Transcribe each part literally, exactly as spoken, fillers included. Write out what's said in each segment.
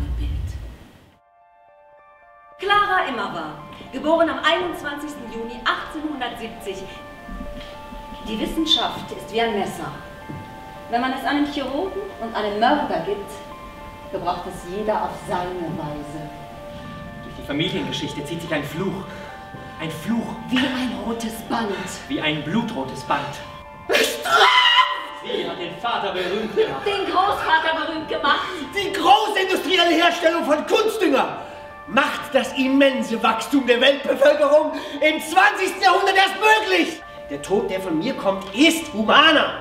Bild. Clara Immerwahr, geboren am einundzwanzigsten Juni achtzehnhundertsiebzig. Die Wissenschaft ist wie ein Messer. Wenn man es einem Chirurgen und einem Mörder gibt, gebraucht es jeder auf seine Weise. Durch die Familiengeschichte zieht sich ein Fluch. Ein Fluch. Wie ein rotes Band. Wie ein blutrotes Band. Bestraft! Sie hat den Vater berühmt gemacht. Den Großvater berühmt gemacht. Die große industrielle Herstellung von Kunstdünger macht das immense Wachstum der Weltbevölkerung im zwanzigsten Jahrhundert erst möglich. Der Tod, der von mir kommt, ist humaner.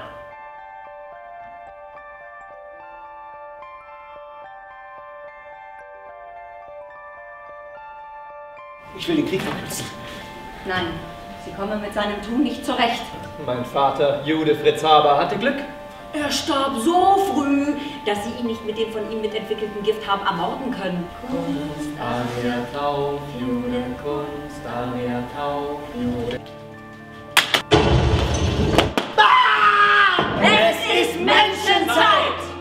Ich will den Krieg verkürzen. Nein, Sie kommen mit seinem Tun nicht zurecht. Mein Vater, Jude Fritz Haber, hatte Glück. Er starb so früh, dass Sie ihn nicht mit dem von ihm mitentwickelten Gift haben ermorden können. Kunst, Aria, Tauf, Jude, Kunst, Aria, Tauf, Jude. Es ist Menschenzeit!